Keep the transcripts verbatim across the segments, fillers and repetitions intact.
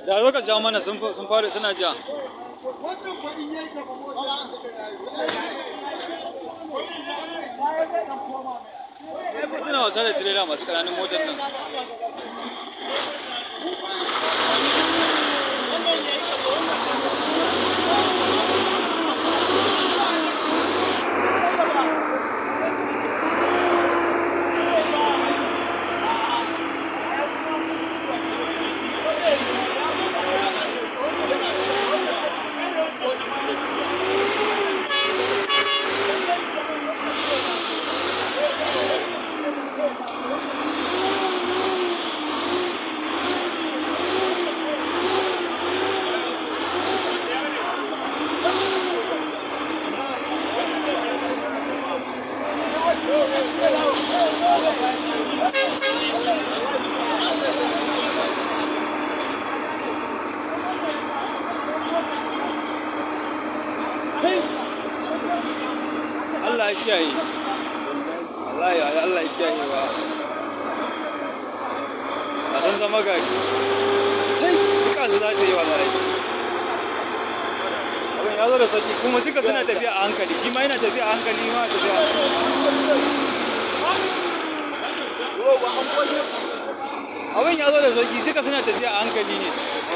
Da zo ka ja mana sun fara suna ja. Suna wasa da tirela masu ƙananan motar nan. Allah ya kiyaye. Wallahi Allah ya kiyaye ba. A san zama gari. Kai, duka su za ta yi wallahi. Abin ya zo da sauki kuma duka suna tafiya a hankali. Shi ma yana tafiya a hankali, shi ma tafiya a hankali. Abin ya zo da sauki duka suna tafiya a hankali ne.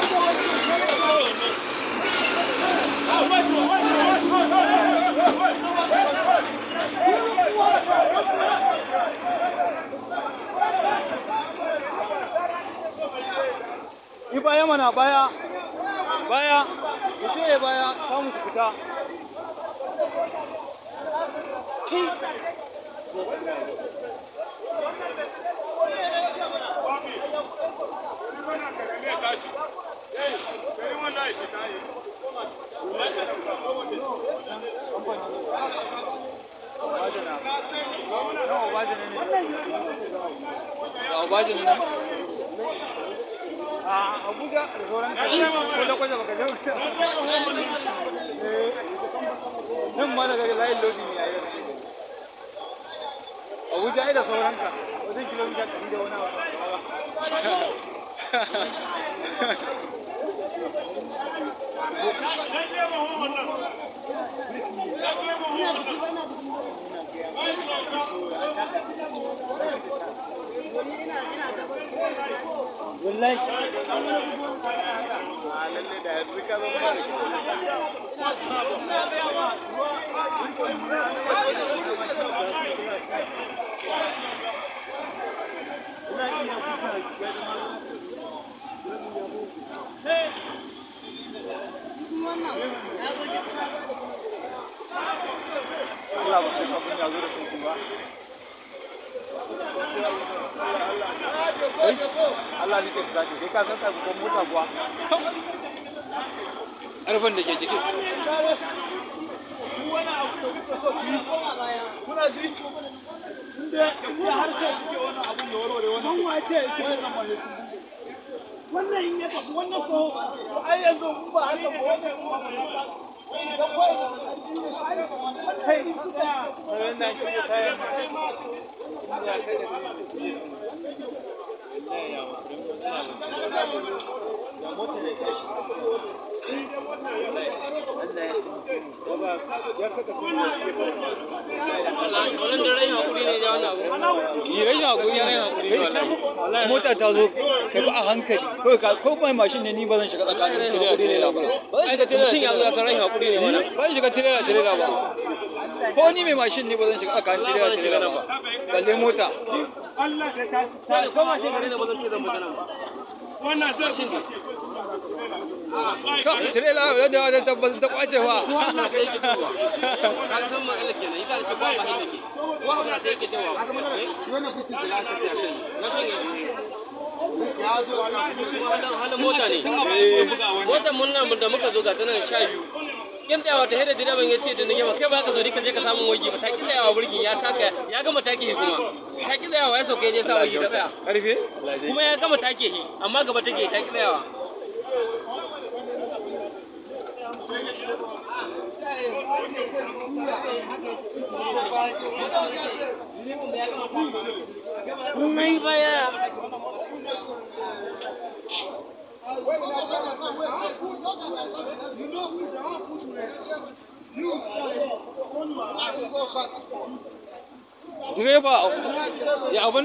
Yi baya mana baya, baya, mutum ya baya, samu su fita. Obajin nan? A Abuja da sauran kaji, kwallo kwallo baka jan nan ma daga layin lodi ne a yau. Abuja ai da sauran ka, wajen kilomita ɗari da wani abu. Wallahi a lalle da yanzu ka zo fara Allah ba sai abin ya zo da sauki ba. Allah ne ke tsaki sai ka san sai ko mota kuwa arfan da ke ciki wani abu da kuka so ku yi kuna ji inda inda har sai kuke wannan abun da warware wannan wace shi wannan mai wannan in ya tafi wannan so ai yanzu ba haka ba wannan kuma da kai kai suka wannan ke kai ya kai da mota ta zo ka bi a hankali ko mai mashin ne ni ba zan shiga tsakanin tirela tirela ba ba zan shiga tirela ya zo ya san rai hakuri ne wannan ba zan shiga tirela tirela ba ko ni mai mashin ne ba zan shiga tsakanin tirela tirela ba balle mota Allah da ta ta ko mashin ne ba zan ce zan magana ba wannan sai shi ka tirela da da tabbata ta kwace fa wannan kai yake tuwa ka san magana kenan ita ce ba ba yake ko wannan sai yake tuwa wannan kuke da ta ce na shi ya zo wannan halin mota ne motar mun nan da muka zo ga tana sha biyu kin tsayawa ta hada direban ya ce da ni yamma kai ba ka zo ka je ka samu wagi ba ta kin tsayawa burgin ya taka ya gama take shi kuma ta kin tsayawa ya sauke je sa wagi ta tsaya karfe kuma ya gama take shi amma gaba take ta kin tsayawa Mai baya Direba ya abin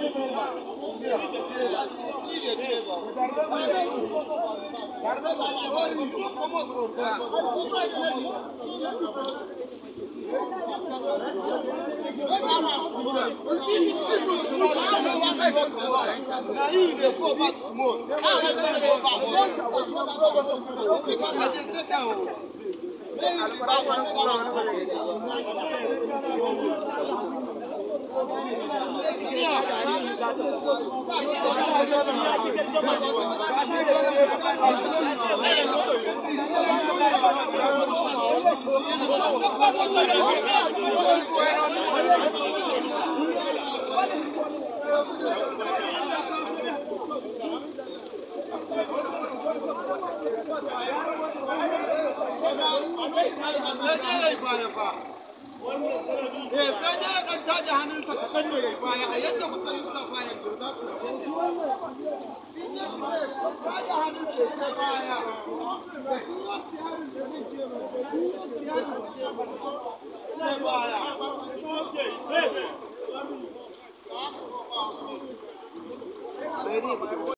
Eh, sai ya ɗan taje hannunsa ka sanya ya baya a yadda musulun sa baya to za su in ya shiga ya taje hannunsa ya baya da su wasu yarin da zai ke ba da su wasu yarin da ke ba ya baya